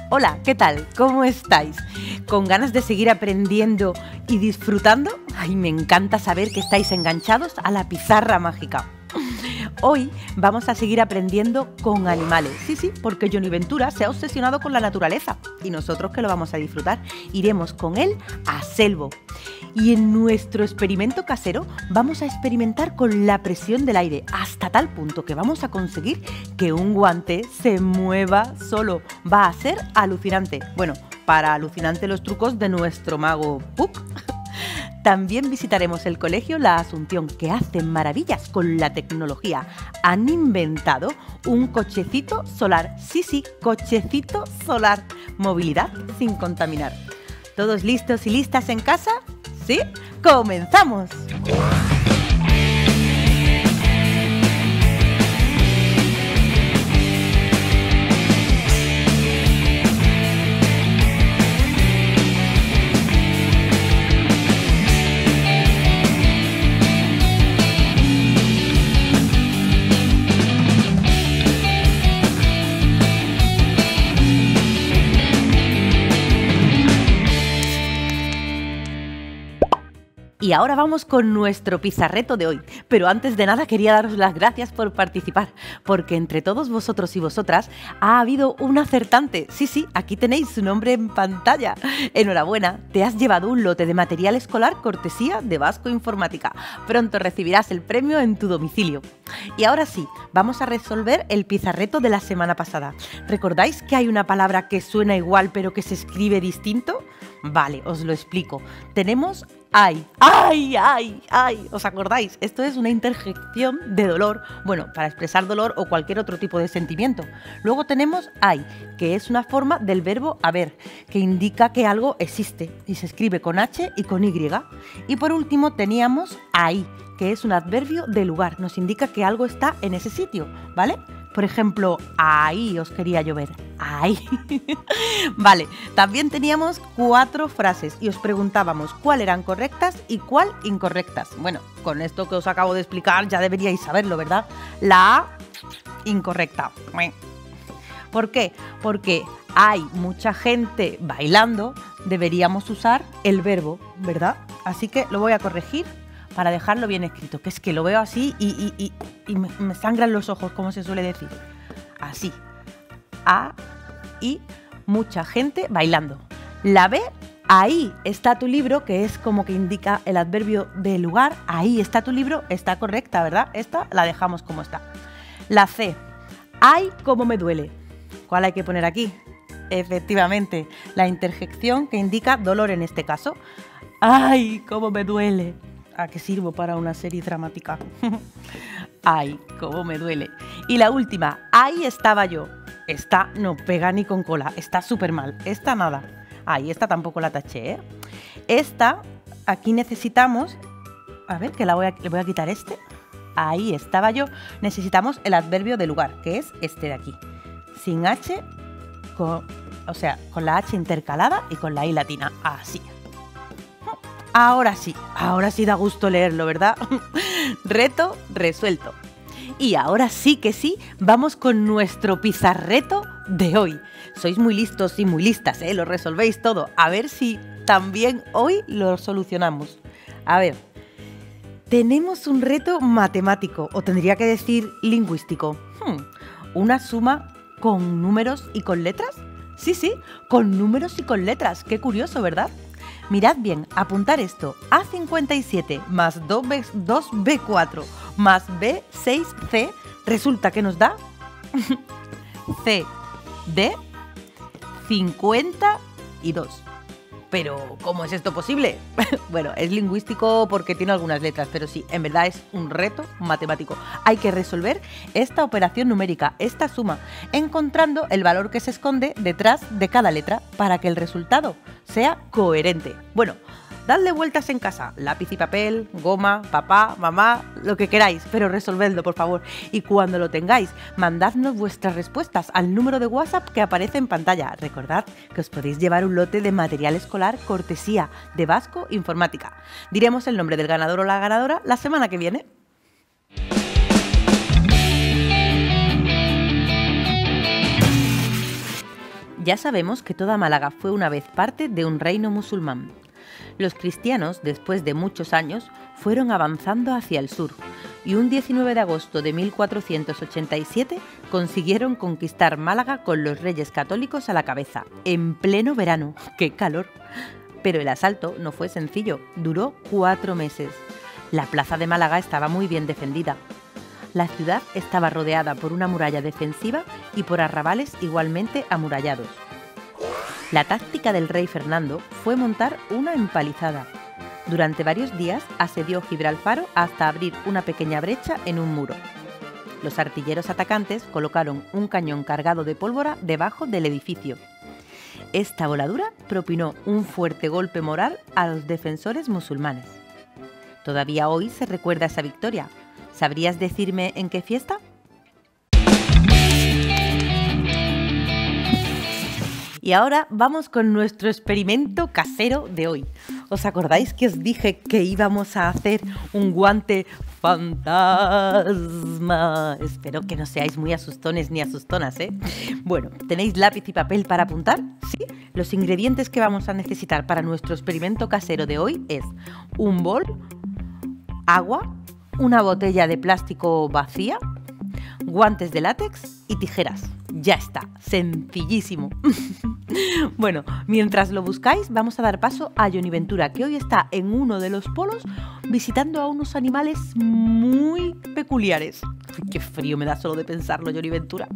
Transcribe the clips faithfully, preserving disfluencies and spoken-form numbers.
Hola, ¿qué tal? ¿Cómo estáis? ¿Con ganas de seguir aprendiendo y disfrutando? Ay, me encanta saber que estáis enganchados a la pizarra mágica. Hoy vamos a seguir aprendiendo con animales. Sí, sí, porque Johnny Ventura se ha obsesionado con la naturaleza y nosotros que lo vamos a disfrutar, iremos con él a Selvo. Y en nuestro experimento casero vamos a experimentar con la presión del aire hasta tal punto que vamos a conseguir que un guante se mueva solo. Va a ser alucinante. Bueno, para alucinante los trucos de nuestro mago Puck. También visitaremos el colegio La Asunción, que hacen maravillas con la tecnología. Han inventado un cochecito solar. Sí, sí, cochecito solar. Movilidad sin contaminar. ¿Todos listos y listas en casa? ¿Sí? ¡Comenzamos! Y ahora vamos con nuestro pizarreto de hoy. Pero antes de nada quería daros las gracias por participar, porque entre todos vosotros y vosotras ha habido un acertante. Sí, sí, aquí tenéis su nombre en pantalla. Enhorabuena, te has llevado un lote de material escolar cortesía de Vasco Informática. Pronto recibirás el premio en tu domicilio. Y ahora sí, vamos a resolver el pizarreto de la semana pasada. ¿Recordáis que hay una palabra que suena igual pero que se escribe distinto? Vale, os lo explico. Tenemos ay, ay, ay, ay. ¿Os acordáis? Esto es una interjección de dolor, bueno, para expresar dolor o cualquier otro tipo de sentimiento. Luego tenemos ay, que es una forma del verbo haber, que indica que algo existe y se escribe con H y con Y. Y por último teníamos ahí, que es un adverbio de lugar, nos indica que algo está en ese sitio, ¿vale? Por ejemplo, ahí os quería llover. Ahí. Vale, también teníamos cuatro frases y os preguntábamos cuál eran correctas y cuál incorrectas. Bueno, con esto que os acabo de explicar ya deberíais saberlo, ¿verdad? La A, incorrecta. ¿Por qué? Porque hay mucha gente bailando, deberíamos usar el verbo, ¿verdad? Así que lo voy a corregir para dejarlo bien escrito, que es que lo veo así y, y, y, y me, me sangran los ojos, como se suele decir. Así. A y mucha gente bailando. La B, ahí está tu libro, que es como que indica el adverbio de lugar. Ahí está tu libro, está correcta, ¿verdad? Esta la dejamos como está. La C, ay, cómo me duele. ¿Cuál hay que poner aquí? Efectivamente, la interjección que indica dolor en este caso. Ay, cómo me duele. ¿A qué sirvo para una serie dramática? Ay, cómo me duele. Y la última, ahí estaba yo. Esta no pega ni con cola, está súper mal. Esta nada. Ahí esta tampoco la taché, ¿eh? Esta, aquí necesitamos... A ver, que la voy a, le voy a quitar este. Ahí estaba yo. Necesitamos el adverbio de lugar, que es este de aquí. Sin H, con, o sea, con la H intercalada y con la I latina. Así. Ahora sí, ahora sí da gusto leerlo, ¿verdad? Reto resuelto. Y ahora sí que sí, vamos con nuestro pizarreto de hoy. Sois muy listos y muy listas, ¿eh? Lo resolvéis todo. A ver si también hoy lo solucionamos. A ver, tenemos un reto matemático, o tendría que decir lingüístico. Hmm, ¿una suma con números y con letras? Sí, sí, con números y con letras. Qué curioso, ¿verdad? Mirad bien, apuntar esto. A cincuenta y siete más dos B cuatro más B seis C resulta que nos da C de cincuenta y dos. Pero, ¿cómo es esto posible? Bueno, es lingüístico porque tiene algunas letras, pero sí, en verdad es un reto matemático. Hay que resolver esta operación numérica, esta suma, encontrando el valor que se esconde detrás de cada letra para que el resultado sea coherente. Bueno, dadle vueltas en casa, lápiz y papel, goma, papá, mamá, lo que queráis, pero resolvedlo, por favor. Y cuando lo tengáis, mandadnos vuestras respuestas al número de WhatsApp que aparece en pantalla. Recordad que os podéis llevar un lote de material escolar cortesía de Vasco Informática. Diremos el nombre del ganador o la ganadora la semana que viene. Ya sabemos que toda Málaga fue una vez parte de un reino musulmán. Los cristianos, después de muchos años, fueron avanzando hacia el sur y un diecinueve de agosto de mil cuatrocientos ochenta y siete consiguieron conquistar Málaga con los reyes católicos a la cabeza, en pleno verano. ¡Qué calor! Pero el asalto no fue sencillo, duró cuatro meses. La plaza de Málaga estaba muy bien defendida. La ciudad estaba rodeada por una muralla defensiva y por arrabales igualmente amurallados. La táctica del rey Fernando fue montar una empalizada. Durante varios días asedió Gibralfaro hasta abrir una pequeña brecha en un muro. Los artilleros atacantes colocaron un cañón cargado de pólvora debajo del edificio. Esta voladura propinó un fuerte golpe moral a los defensores musulmanes. Todavía hoy se recuerda esa victoria. ¿Sabrías decirme en qué fiesta? Y ahora vamos con nuestro experimento casero de hoy. ¿Os acordáis que os dije que íbamos a hacer un guante fantasma? Espero que no seáis muy asustones ni asustonas, ¿eh? Bueno, ¿tenéis lápiz y papel para apuntar? ¿Sí? Los ingredientes que vamos a necesitar para nuestro experimento casero de hoy es un bol, agua, una botella de plástico vacía, guantes de látex y tijeras. Ya está, sencillísimo. Bueno, mientras lo buscáis, vamos a dar paso a Johnny Ventura, que hoy está en uno de los polos visitando a unos animales muy peculiares. Uy, qué frío me da solo de pensarlo, Johnny Ventura.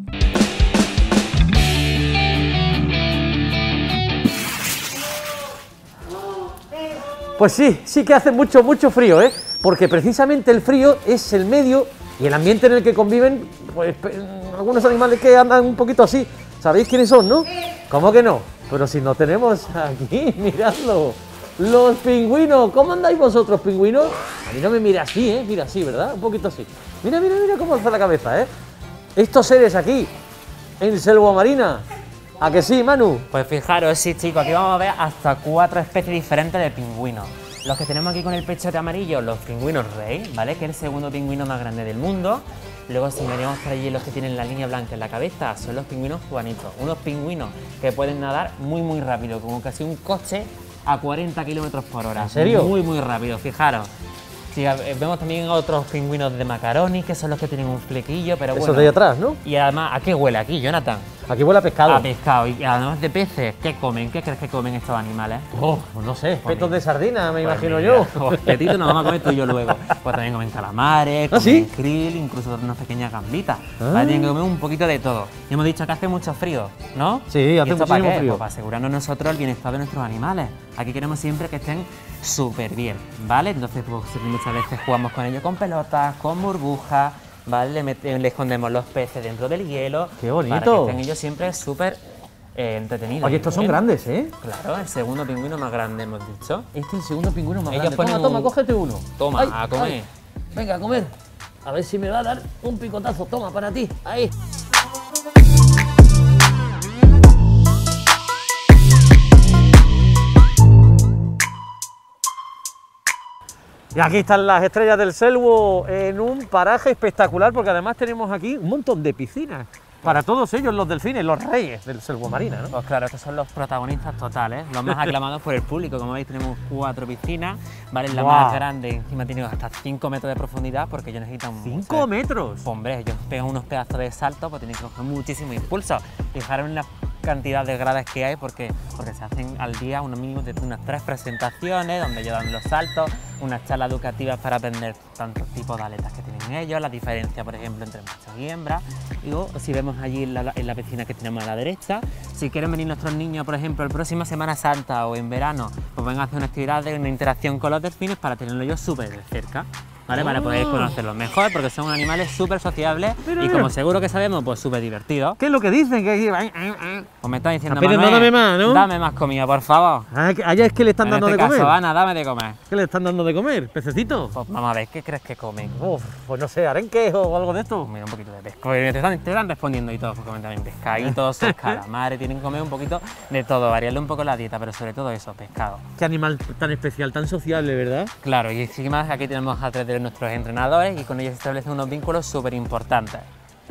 Pues sí, sí que hace mucho, mucho frío, ¿eh? Porque precisamente el frío es el medio y el ambiente en el que conviven, pues, algunos animales que andan un poquito así. ¿Sabéis quiénes son, no? ¿Cómo que no? Pero si no tenemos aquí, miradlo. Los pingüinos. ¿Cómo andáis vosotros, pingüinos? A mí no me mira así, ¿eh? Mira así, ¿verdad? Un poquito así. Mira, mira, mira cómo alza la cabeza, ¿eh? Estos seres aquí, en Selva Marina. ¿A que sí, Manu? Pues fijaros, sí, chicos, aquí vamos a ver hasta cuatro especies diferentes de pingüinos. Los que tenemos aquí con el pechote amarillo, los pingüinos rey, ¿vale? Que es el segundo pingüino más grande del mundo. Luego, si venimos por allí, los que tienen la línea blanca en la cabeza son los pingüinos juanitos. Unos pingüinos que pueden nadar muy, muy rápido, como casi un coche a cuarenta kilómetros por hora. ¿En serio? Muy, muy rápido, fijaros. Sí, vemos también otros pingüinos de macaroni, que son los que tienen un flequillo, pero bueno. Esos de ahí atrás, ¿no? Y además, ¿a qué huele aquí, Jonathan? Aquí huele a pescado. A pescado. Y además de peces, ¿qué comen? ¿Qué crees que comen estos animales? Oh, pues no sé, Pues petos mira. de sardina, me Pues imagino mira, yo. Petito nos vamos a comer tú y yo luego. Pues también comen calamares, ¿Ah, comen sí? krill, incluso unas pequeñas gambitas. Ah. Vale, tienen que comer un poquito de todo. Y hemos dicho que hace mucho frío, ¿no? Sí, ¿Y hace esto para muchísimo qué? frío. Pues para asegurarnos nosotros el bienestar de nuestros animales. Aquí queremos siempre que estén súper bien, ¿vale? Entonces, pues muchas veces jugamos con ellos con pelotas, con burbujas, ¿vale? Le, mete- le escondemos los peces dentro del hielo. ¡Qué bonito! Para que estén ellos siempre súper eh, entretenidos. Oye, estos son Bien. grandes, ¿eh? Claro, el segundo pingüino más grande, hemos dicho. Este es el segundo pingüino más Ellos grande. ponen Toma, toma, un- cógete uno. Toma, Ay, a comer. ay. Venga, a comer. A ver si me va a dar un picotazo. Toma, para ti. Ahí. Y aquí están las estrellas del Selvo en un paraje espectacular, porque además tenemos aquí un montón de piscinas para todos ellos, los delfines, los reyes del Selvo Marina, ¿no? Pues claro, estos son los protagonistas totales, los más aclamados por el público. Como veis, tenemos cuatro piscinas, ¿vale? La Guau. más grande, encima tiene hasta cinco metros de profundidad, porque ellos necesitan... ¡Cinco mucho- metros! Hombre, ellos pegan unos pedazos de salto, pues tienen que coger muchísimo impulso. Fijaros en la cantidad de gradas que hay, porque, porque se hacen al día unos mínimos de unas tres presentaciones, donde ellos dan los saltos, unas charlas educativas para aprender tantos tipos de aletas que tienen ellos, la diferencia, por ejemplo, entre machos y hembras. Y luego, si vemos allí en la, en la piscina que tenemos a la derecha, si quieren venir nuestros niños, por ejemplo, el próximo Semana Santa o en verano, pues vengan a hacer una actividad de una interacción con los delfines para tenerlos ellos súper de cerca. ¿Vale? Para poder conocerlos mejor, porque son animales súper sociables Mira, y mira. como seguro que sabemos, pues súper divertidos. ¿Qué es lo que dicen? Que... Pues me está diciendo, Apenas no, Manuel, dame más, ¿no? Dame más comida, por favor. Ah, que allá es que le están En dando este de caso, comer. Ana, dame de comer. ¿Qué le están dando de comer? ¿Pececito? Pues vamos a ver, ¿qué crees que comen? Uf, pues no sé, arenques o algo de esto. Pues mira, un poquito de pescado. Te están, te están respondiendo y todos, pues comen también pescaditos, sus calamares, tienen que comer un poquito de todo, variarle un poco la dieta, pero sobre todo eso, pescado. Qué animal tan especial, tan sociable, ¿verdad? Claro, y encima aquí tenemos a tres de nuestros entrenadores y con ellos se establecen unos vínculos súper importantes.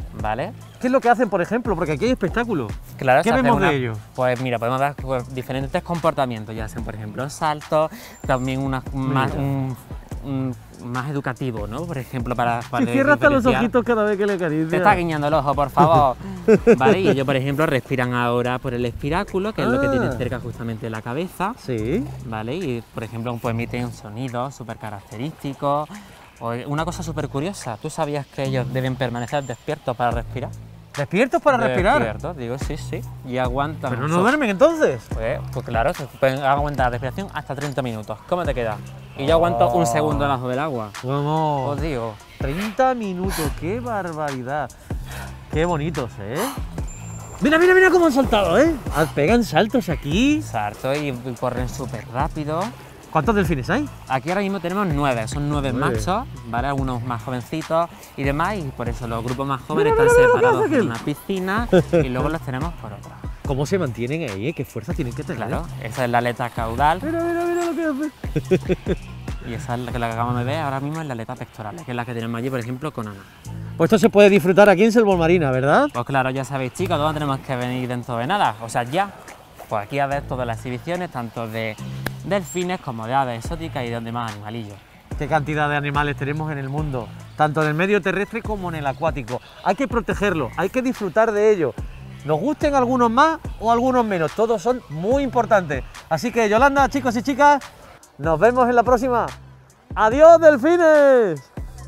¿vale? ¿Qué es lo que hacen, por ejemplo? Porque aquí hay espectáculos. Claro, ¿Qué se hace vemos una- de ellos? Pues mira, podemos ver pues, diferentes comportamientos, ya hacen por ejemplo saltos, también una, más, un, un más educativo, ¿no? Por ejemplo, para... para Si cierra hasta los diferenciar- ojitos cada vez que le acaricia. Te está guiñando el ojo, por favor. Vale, y ellos, por ejemplo, respiran ahora por el espiráculo, que es lo que Ah. tienen cerca justamente de la cabeza. Sí. ¿Vale? Y, por ejemplo, pues emiten sonidos súper característicos. O una cosa súper curiosa, ¿tú sabías que ellos deben permanecer despiertos para respirar? ¿Despiertos para respirar? Despiertos, digo, sí, sí. Y aguantan. ¿Pero no duermen entonces? Pues, pues claro, se pueden aguantar la respiración hasta treinta minutos. ¿Cómo te queda? Y yo aguanto Oh. un segundo debajo del agua. Vamos. Os digo. treinta minutos, qué barbaridad. Qué bonitos, ¿eh? Mira, mira, mira cómo han saltado, ¿eh? Ah, pegan saltos aquí. Salto y corren súper rápido. ¿Cuántos delfines hay? Aquí ahora mismo tenemos nueve, son nueve Nueve. machos, ¿vale? Algunos más jovencitos y demás, y por eso los grupos más jóvenes Mira, están mira, mira lo que separados hace en aquel. una piscina y luego los tenemos por otra. ¿Cómo se mantienen ahí, eh? ¿Qué fuerza tienen que tener? Claro, esa es la aleta caudal Mira, mira, mira lo que hace. y esa es la que, la que acabamos de ver ahora mismo es la aleta pectoral, que es la que tenemos allí, por ejemplo, con Ana. Pues esto se puede disfrutar aquí en Selva Marina, ¿verdad? Pues claro, ya sabéis, chicos, todos tenemos que venir dentro de nada, o sea, ya. Pues aquí a ver todas las exhibiciones, tanto de delfines como de aves exóticas y de demás animalillos. Qué cantidad de animales tenemos en el mundo, tanto en el medio terrestre como en el acuático. Hay que protegerlos, hay que disfrutar de ellos. Nos gusten algunos más o algunos menos, todos son muy importantes. Así que, Yolanda, chicos y chicas, nos vemos en la próxima. ¡Adiós, delfines!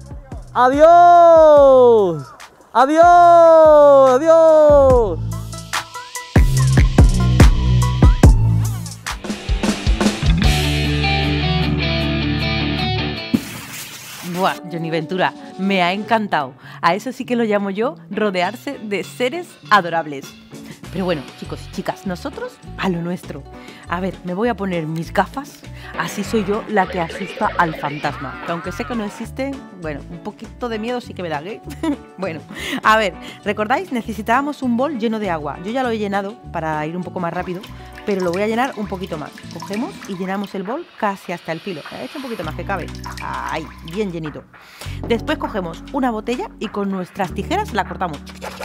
¡Adiós! ¡Adiós! ¡Adiós! Buah, Johnny Ventura, me ha encantado. A eso sí que lo llamo yo rodearse de seres adorables. Pero bueno, chicos y chicas, nosotros a lo nuestro. A ver, me voy a poner mis gafas, así soy yo la que asusta al fantasma. Que aunque sé que no existe, bueno, un poquito de miedo sí que me da, ¿eh? Bueno, a ver, ¿recordáis? Necesitábamos un bol lleno de agua. Yo ya lo he llenado para ir un poco más rápido, pero lo voy a llenar un poquito más. Cogemos y llenamos el bol casi hasta el filo. He hecho un poquito más que cabe. Ahí, bien llenito. Después cogemos una botella y con nuestras tijeras la cortamos.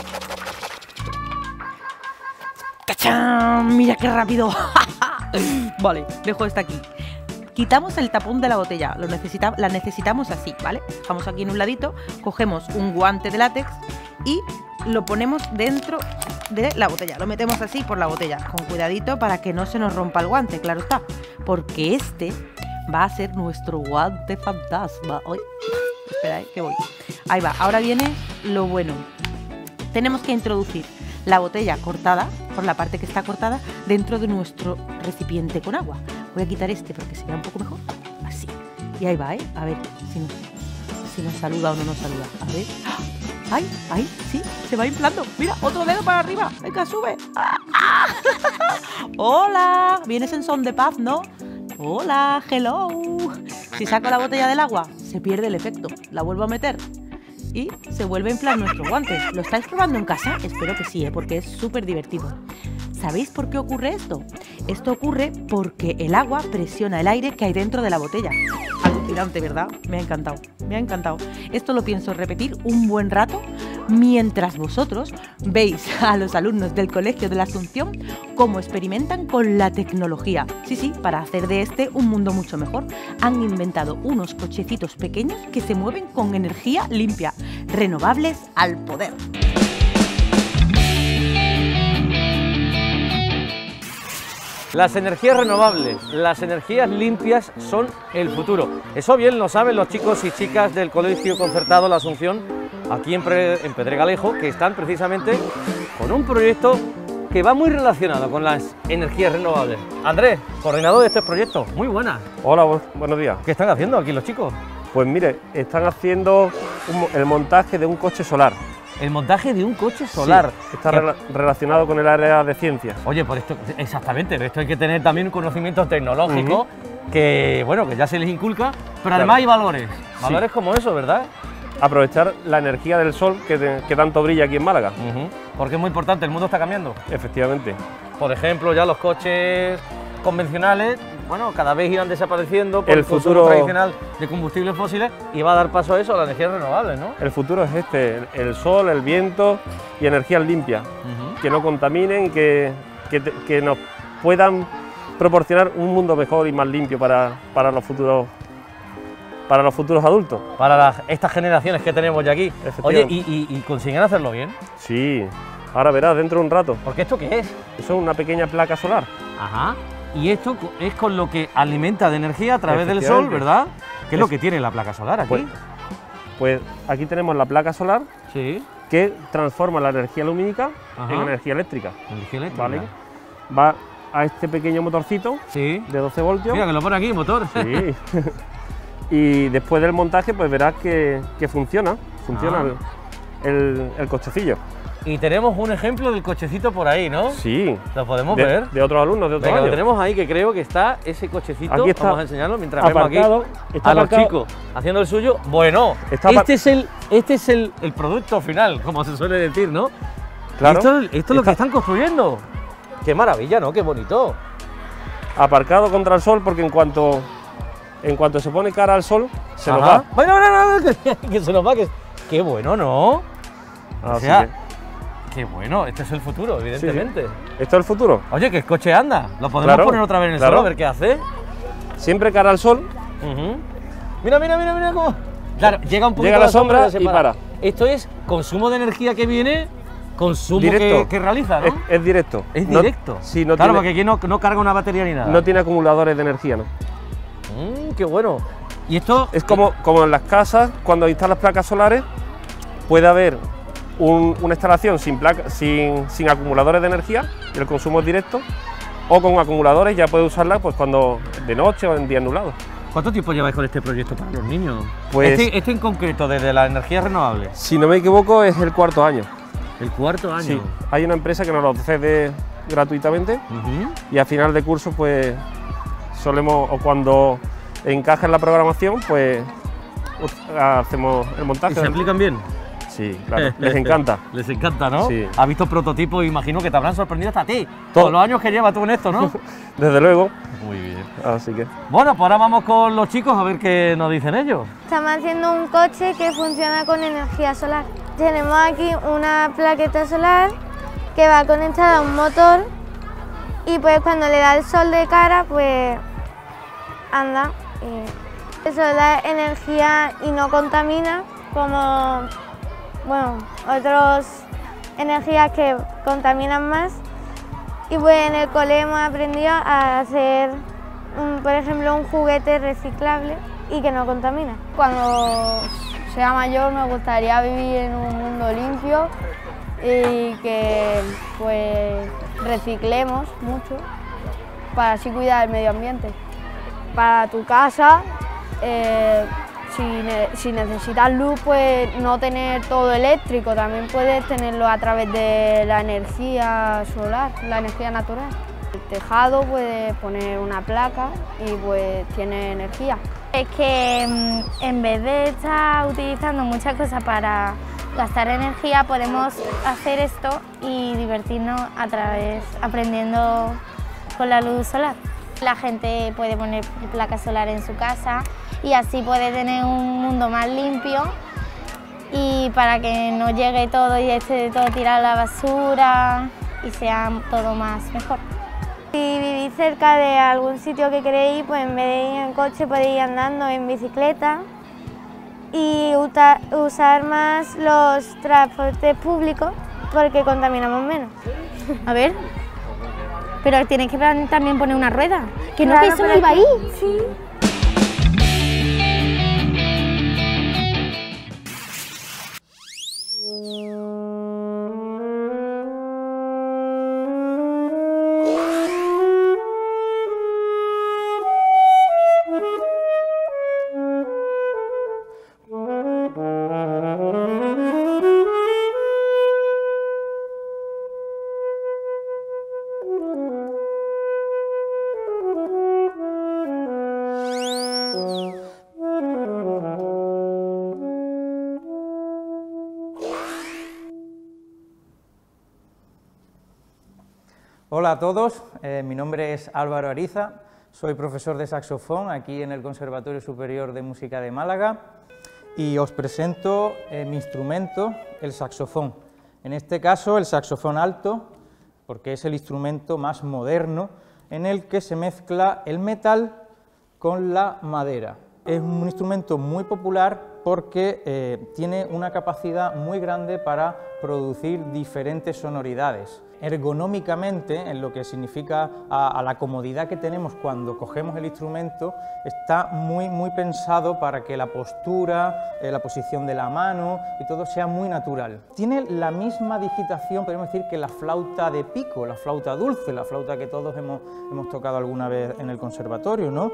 ¡Cachán! ¡Mira qué rápido! Vale, dejo esta aquí. Quitamos el tapón de la botella, lo necesita, la necesitamos así, ¿vale? Dejamos aquí en un ladito, cogemos un guante de látex y lo ponemos dentro de la botella. Lo metemos así por la botella, con cuidadito para que no se nos rompa el guante, claro está. Porque este va a ser nuestro guante fantasma. Uy, espera, eh, que voy. Ahí va, ahora viene lo bueno. Tenemos que introducir la botella cortada, por la parte que está cortada, dentro de nuestro recipiente con agua. Voy a quitar este para que se vea un poco mejor. Así. Y ahí va, ¿eh? A ver si nos, si nos saluda o no nos saluda. A ver. ¡Ay! ¡Ay! Sí, se va inflando. Mira, otro dedo para arriba. Venga, sube. ¡Ah! ¡Ah! ¡Hola! Vienes en son de paz, ¿no? ¡Hola! ¡Hello! Si saco la botella del agua, se pierde el efecto. La vuelvo a meter y se vuelve a inflar nuestro guante. ¿Lo estáis probando en casa? Espero que sí, ¿eh? Porque es súper divertido. ¿Sabéis por qué ocurre esto? Esto ocurre porque el agua presiona el aire que hay dentro de la botella. Alucinante, ¿verdad? Me ha encantado, me ha encantado. Esto lo pienso repetir un buen rato mientras vosotros veis a los alumnos del Colegio de la Asunción cómo experimentan con la tecnología. Sí, sí, para hacer de este un mundo mucho mejor. Han inventado unos cochecitos pequeños que se mueven con energía limpia, renovables al poder. Las energías renovables, las energías limpias son el futuro. Eso bien lo saben los chicos y chicas del Colegio Concertado La Asunción, aquí en, Pre en Pedregalejo, que están precisamente con un proyecto que va muy relacionado con las energías renovables. Andrés, coordinador de este proyecto, muy buenas. Hola, bu buenos días. ¿Qué están haciendo aquí los chicos? Pues mire, están haciendo un, el montaje de un coche solar. El montaje de un coche solar. Sí, está rela relacionado con el área de ciencias. Oye, por esto, exactamente, pero esto hay que tener también un conocimiento tecnológico, uh-huh. que, bueno, que ya se les inculca, pero claro. Además hay valores, valores sí. como eso, ¿verdad? Aprovechar la energía del sol que, de, que tanto brilla aquí en Málaga. Uh-huh. Porque es muy importante, el mundo está cambiando. Efectivamente. Por ejemplo, ya los coches convencionales bueno, cada vez irán desapareciendo por El el consumo futuro tradicional de combustibles fósiles y va a dar paso a eso, a las energías renovables, ¿no? El futuro es este, el sol, el viento y energías limpias, Uh-huh. que no contaminen y que, que, te- que nos puedan proporcionar un mundo mejor y más limpio para, para los futuros para los futuros adultos. Para las- estas generaciones que tenemos ya aquí. Oye, Efectivamente. ¿y, y, y consiguen hacerlo bien? Sí, ahora verás dentro de un rato. Porque ¿esto qué es? Eso es una pequeña placa solar. Ajá. Y esto co- es con lo que alimenta de energía a través del sol, Efectivamente. ¿verdad? ¿Qué es lo Es- que tiene la placa solar aquí? Pues, pues aquí tenemos la placa solar sí. que transforma la energía lumínica Ajá. en energía eléctrica. Energía eléctrica. ¿Vale? Va a este pequeño motorcito Sí. de doce voltios. Mira que lo pone aquí, motor. Sí. Y después del montaje, pues verás que, que funciona, funciona Ah. el, el, el cochecillo. Y tenemos un ejemplo del cochecito por ahí, ¿no? Sí. ¿Lo podemos De, ver? de otros alumnos, de otros Venga, lo años. tenemos ahí, que creo que está ese cochecito. Aquí está Vamos a enseñarlo mientras aparcado, vemos aquí está a los aparcado. chicos haciendo el suyo. Bueno, Está apar- este es, el, este es el, el producto final, como se suele decir, ¿no? Claro. Esto, esto es lo que Está están construyendo. Qué maravilla, ¿no? Qué bonito. Aparcado contra el sol, porque en cuanto, en cuanto se pone cara al sol, se nos Ajá. va. Bueno, no, no, no, que, que se nos va. Que, qué bueno, ¿no? O Así sea, que, qué bueno, este es el futuro, evidentemente. esto es el futuro. Oye, que el coche anda. Lo podemos Claro, poner otra vez en el claro. suelo a ver qué hace. Siempre cara al sol, Ujú. Mira, mira, mira, mira cómo. Claro, llega un poquito Llega la la sombra sombra se y para. Esto es consumo de energía que viene, consumo que, directo. que realiza, ¿no? Es, es directo. Es No- directo. sí, no claro, tiene, porque aquí no, no carga una batería ni nada. no tiene acumuladores de energía, ¿no? Mm, qué bueno. Y esto Es como, como en las casas, cuando instalas placas solares, puede haber un- una instalación sin, placa, sin, sin acumuladores de energía, y el consumo es directo, o con acumuladores ya puede usarla pues, cuando de noche o en días nublados. ¿Cuánto tiempo lleváis con este proyecto para los niños? Pues- este, este en concreto, desde las energías renovables. Si no me equivoco, es el cuarto año. El cuarto año. Sí, hay una empresa que nos lo cede gratuitamente Ujú. y a final de curso, pues solemos, o cuando encaja en la programación, pues us- hacemos el ¿Y montaje. se del- aplican bien? Sí, claro, les encanta. Les encanta, ¿no? Sí. Has visto prototipos, imagino que te habrán sorprendido hasta a ti. Todo. Todos los años que llevas tú en esto, ¿no? Desde luego, Muy bien. así que Bueno, pues ahora vamos con los chicos a ver qué nos dicen ellos. Estamos haciendo un coche que funciona con energía solar. Tenemos aquí una plaqueta solar que va conectada a un motor y pues cuando le da el sol de cara pues anda. Y eso da energía y no contamina como bueno, otras energías que contaminan más. Y pues en el cole hemos aprendido a hacer, un- por ejemplo, un juguete reciclable y que no contamina. Cuando sea mayor me gustaría vivir en un mundo limpio y que pues reciclemos mucho para así cuidar el medio ambiente. Para tu casa, eh, si, ne- si necesitas luz, pues no tener todo eléctrico, también puedes tenerlo a través de la energía solar, la energía natural. El tejado puedes poner una placa y pues tiene energía. Es que mm, en vez de estar utilizando muchas cosas para gastar energía, podemos hacer esto y divertirnos a través, aprendiendo con la luz solar. La gente puede poner placas solares en su casa y así puede tener un mundo más limpio y para que no llegue todo y esté todo tirado a la basura y sea todo más mejor. Si vivís cerca de algún sitio que queréis, pues en vez de ir en coche podéis ir andando en bicicleta y uta- usar más los transportes públicos porque contaminamos menos. A ver. Pero tienes que también poner una rueda. Que no, Claro, que eso no pero iba es ahí. que- Sí. Hola a todos, eh, mi nombre es Álvaro Ariza, soy profesor de saxofón aquí en el Conservatorio Superior de Música de Málaga y os presento eh, mi instrumento, el saxofón. En este caso el saxofón alto, porque es el instrumento más moderno en el que se mezcla el metal con la madera. Es un instrumento muy popular porque eh, tiene una capacidad muy grande para producir diferentes sonoridades. Ergonómicamente, en lo que significa a, a la comodidad que tenemos cuando cogemos el instrumento, está muy, muy pensado para que la postura, eh, la posición de la mano y todo sea muy natural. Tiene la misma digitación, podemos decir, que la flauta de pico, la flauta dulce, la flauta que todos hemos, hemos tocado alguna vez en el conservatorio, ¿no?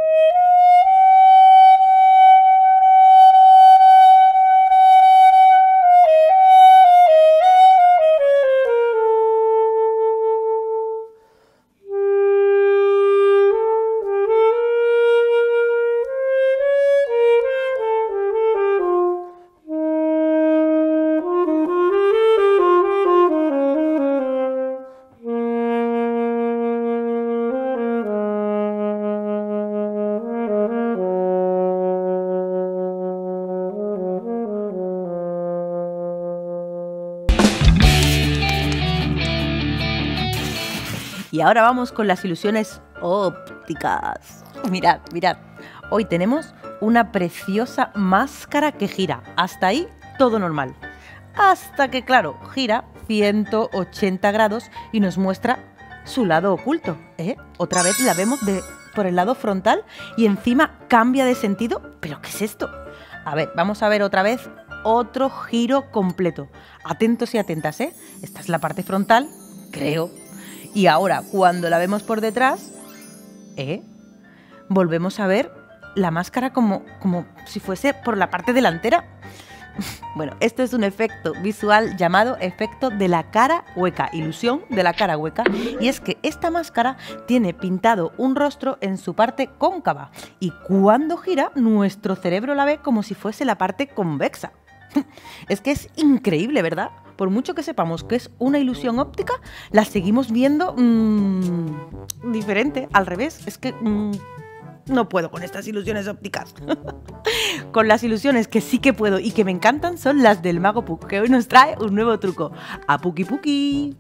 Y ahora vamos con las ilusiones ópticas. Mirad, mirad. Hoy tenemos una preciosa máscara que gira. Hasta ahí todo normal. Hasta que, claro, gira ciento ochenta grados y nos muestra su lado oculto. ¿eh? Otra vez la vemos de, por el lado frontal y encima cambia de sentido. ¿Pero qué es esto? A ver, vamos a ver otra vez otro giro completo. Atentos y atentas, ¿eh? Esta es la parte frontal, creo. Y ahora, cuando la vemos por detrás, ¿eh? volvemos a ver la máscara como, como si fuese por la parte delantera. Bueno, esto es un efecto visual llamado efecto de la cara hueca, ilusión de la cara hueca. Y es que esta máscara tiene pintado un rostro en su parte cóncava. Y cuando gira, nuestro cerebro la ve como si fuese la parte convexa. Es que es increíble, ¿verdad? Por mucho que sepamos que es una ilusión óptica, la seguimos viendo mmm, diferente, al revés. Es que mmm, no puedo con estas ilusiones ópticas. Con las ilusiones que sí que puedo y que me encantan son las del Mago Puck, que hoy nos trae un nuevo truco. ¡A Puki Puki!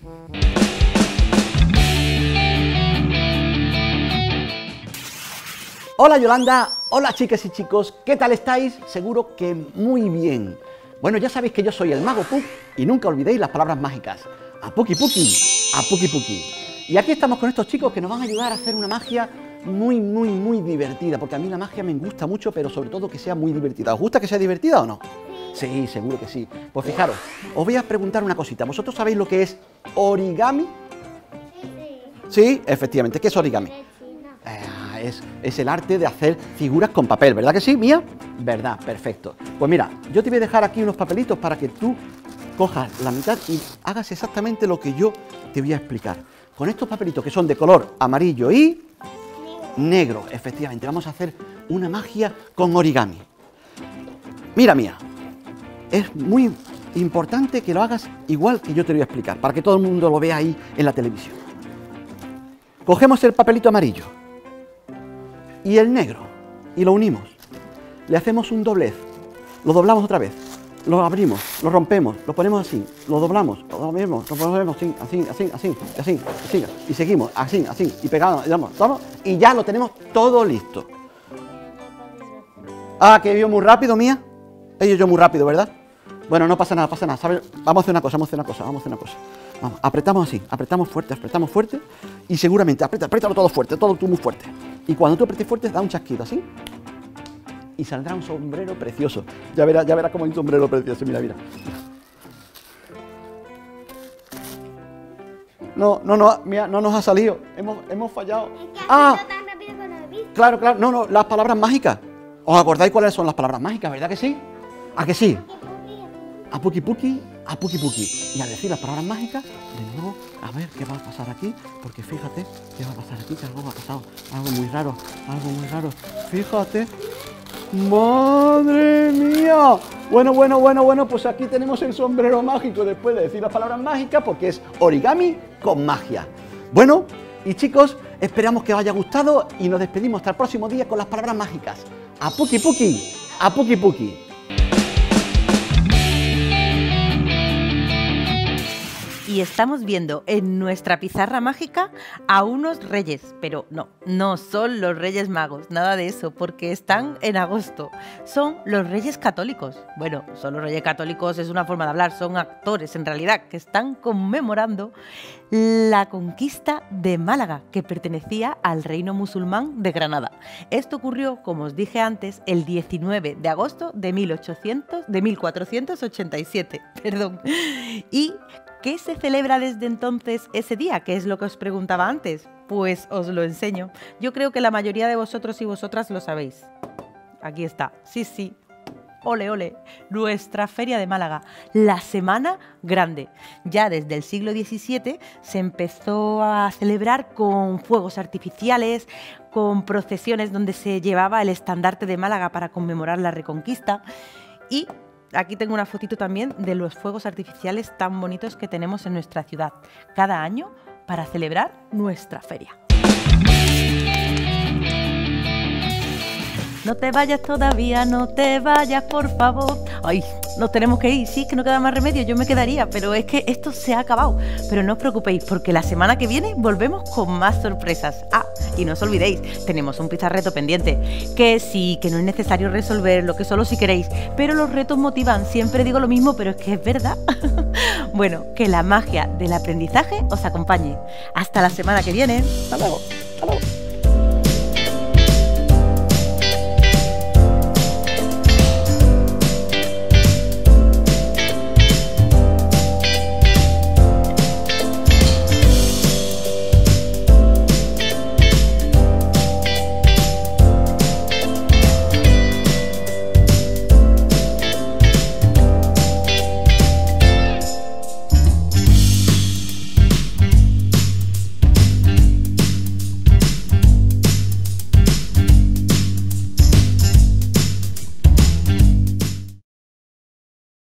Hola Yolanda, hola chicas y chicos, ¿qué tal estáis? Seguro que muy bien. Bueno, ya sabéis que yo soy el Mago Puck y nunca olvidéis las palabras mágicas. A Puki Puki, a Puki Puki. Y aquí estamos con estos chicos que nos van a ayudar a hacer una magia muy, muy, muy divertida, porque a mí la magia me gusta mucho, pero sobre todo que sea muy divertida. ¿Os gusta que sea divertida o no? Sí. Sí, seguro que sí. Pues fijaros, os voy a preguntar una cosita. ¿Vosotros sabéis lo que es origami? Sí, sí. Sí, efectivamente. ¿Qué es origami? Eh, es, es el arte de hacer figuras con papel, ¿verdad que sí, Mía? ¿Verdad? Perfecto. Pues mira, yo te voy a dejar aquí unos papelitos para que tú cojas la mitad y hagas exactamente lo que yo te voy a explicar. Con estos papelitos que son de color amarillo y negro, efectivamente, vamos a hacer una magia con origami. Mira, Mía, es muy importante que lo hagas igual que yo te voy a explicar, para que todo el mundo lo vea ahí en la televisión. Cogemos el papelito amarillo y el negro y lo unimos. Le hacemos un doblez, lo doblamos otra vez, lo abrimos, lo rompemos, lo ponemos así, lo doblamos, lo doblamos, lo ponemos así, así, así, así, así, así, y seguimos así, así, y pegamos, y damos, todo, y ya lo tenemos todo listo. Ah, que yo muy rápido, Mía. Ello yo muy rápido, ¿verdad? Bueno, no pasa nada, pasa nada, ¿sabes? Vamos a hacer una cosa, vamos a hacer una cosa, vamos a hacer una cosa. Vamos, apretamos así, apretamos fuerte, apretamos fuerte, y seguramente, aprieta, apriétalo todo fuerte, todo tú muy fuerte. Y cuando tú apretes fuerte, da un chasquido, así. Y saldrá un sombrero precioso. Ya verás, ya verás cómo hay un sombrero precioso, mira, mira. No, no, no, mira, no nos ha salido. Hemos, hemos fallado. Es que ah, tan rápido que no he visto. claro, claro, no, no, las palabras mágicas. ¿Os acordáis cuáles son las palabras mágicas, verdad que sí? ¿A que sí? A Puki Puki, a Puki Puki. Y al decir las palabras mágicas, de nuevo, a ver qué va a pasar aquí, porque fíjate qué va a pasar aquí, que algo va a pasar, algo muy raro, algo muy raro. Fíjate. ¡Madre mía! Bueno, bueno, bueno, bueno, pues aquí tenemos el sombrero mágico después de decir las palabras mágicas, porque es origami con magia. Bueno, y chicos, Esperamos que os haya gustado y nos despedimos hasta el próximo día con las palabras mágicas. A Puki Puki, a Puki Puki. Y estamos viendo en nuestra pizarra mágica a unos reyes, pero no, no son los Reyes Magos, nada de eso, porque están en agosto. Son los Reyes Católicos. Bueno, son los Reyes Católicos, es una forma de hablar, son actores en realidad que están conmemorando la conquista de Málaga, que pertenecía al reino musulmán de Granada. Esto ocurrió, como os dije antes, el diecinueve de agosto de mil ochocientos, de mil cuatrocientos ochenta y siete, perdón. Y ¿qué se celebra desde entonces ese día? ¿Qué es lo que os preguntaba antes? Pues os lo enseño. Yo creo que la mayoría de vosotros y vosotras lo sabéis. Aquí está. Sí, sí. Ole, ole. Nuestra Feria de Málaga. La Semana Grande. Ya desde el siglo diecisiete se empezó a celebrar con fuegos artificiales, con procesiones donde se llevaba el estandarte de Málaga para conmemorar la Reconquista. Y aquí tengo una fotito también de los fuegos artificiales tan bonitos que tenemos en nuestra ciudad cada año para celebrar nuestra feria. No te vayas todavía, no te vayas, por favor. Ay, nos tenemos que ir, sí, que no queda más remedio, yo me quedaría, pero es que esto se ha acabado. Pero no os preocupéis, porque la semana que viene volvemos con más sorpresas. Ah, y no os olvidéis, tenemos un pizarreto pendiente, que sí, que no es necesario resolverlo, que solo si queréis, pero los retos motivan, siempre digo lo mismo, pero es que es verdad. Bueno, que la magia del aprendizaje os acompañe. Hasta la semana que viene. Hasta luego. Hasta luego.